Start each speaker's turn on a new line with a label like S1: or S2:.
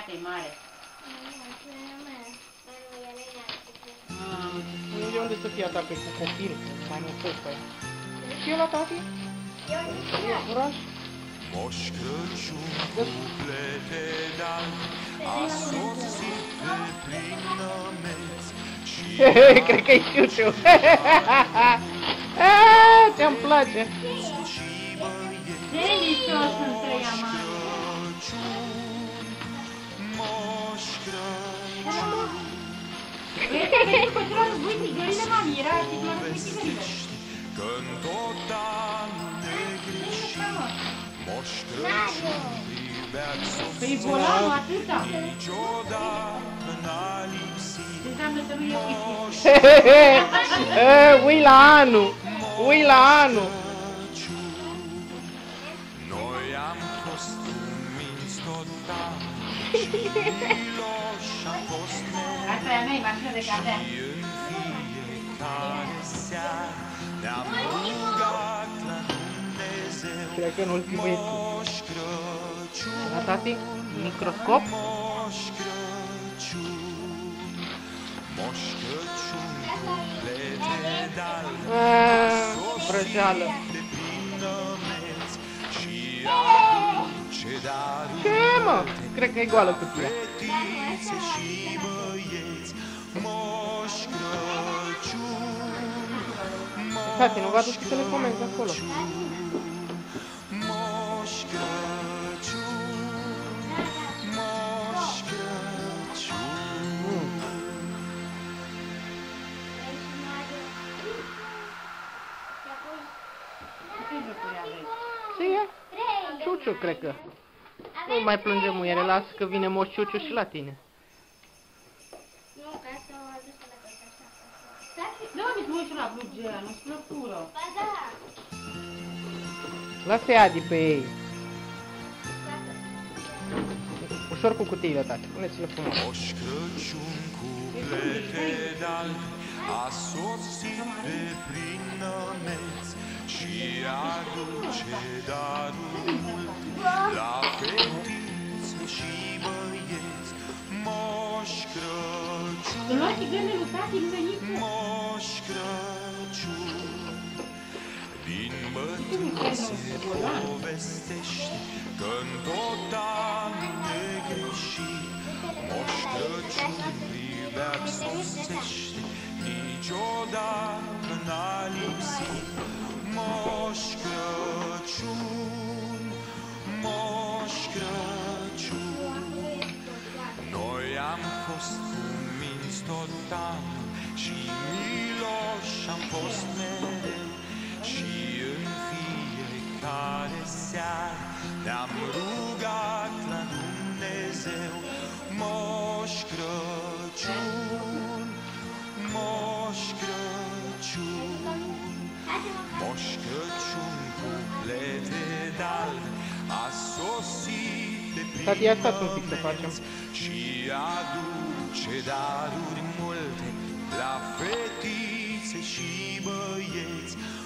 S1: că e mare.
S2: De unde să fie a ta pe cu copil? Mai nu stai pe aia. Și eu la tati? Oraș?
S3: Moș Crăciun cu plete d'alb a sosit pe plinămeți și
S2: Cred că e Ciuciu. Ți-am place.
S1: Delicios între ea, mare.
S3: Moș Crăciun
S1: Uite, vezi cu celor uite, gările, mami, era și doar uite gările.
S3: că-n tot anul negreșit Moș Crăciun privea-ți
S1: Păi volanul atâta.
S3: niciodată n-a lipsit
S1: Ce înseamnă să nu e uite.
S2: Ui la anul. Ui la anul.
S3: Noi am fost cuminți tot anul și am fost mereu
S1: Asta e a mea, e mașină de cafea.
S3: și în fiecare seară ne-am rugat la Dumnezeu
S2: Cred că în ultimul e
S3: Moș Crăciun,
S2: la tati? Microscop?
S3: Moș Crăciun, Moș Crăciun cu plete d'alb
S2: Vrăjeală.
S3: de plinămeți și aduce daruri
S2: Ce mă? Cred că e goală cutia.
S3: fetițe și băieți. Moș Crăciun,
S2: Tati, nu vă aduci să le comenzi acolo.
S3: Moș Crăciun, Moș Crăciun.
S1: Ce jocuri aveți?
S2: Ce e? Ciuciu, cred că. Nu mai plânge muiere, lasă că vine Moș Ciuciu și la tine.
S4: Nu, ca să o aduc la casa așa.
S1: Da, uite, mă uiți la blugea, nu-ți plăcură.
S4: Ba da.
S2: Lasă-i Adi pe ei. Ușor cu cutiile, tati. Puneți-le frumos.
S3: Moș Crăciun cu plete d'alb a sosit pe plinămeți și aduce daruri multe la fetițe și băieți. Moș Crăciun,
S1: Îl luați gândele lui tati, nu veniți?
S3: Moș Crăciun, din bătrâni se povestește că-n tot anul negreșit Moș Crăciun privea-ți sosește, niciodată n-a lipsit. Moș Crăciun, Moș Crăciun, noi am fost cuminți tot anul și miloși am fost mereu și în fiecare seară ne-am rugat la Dumnezeu. Moș Crăciun, Moș Crăciun, Moș Crăciun cu plete d'alb a sosit de
S2: Tati, ia stați un pic să facem.
S3: și aduce daruri multe la fetițe și băieți.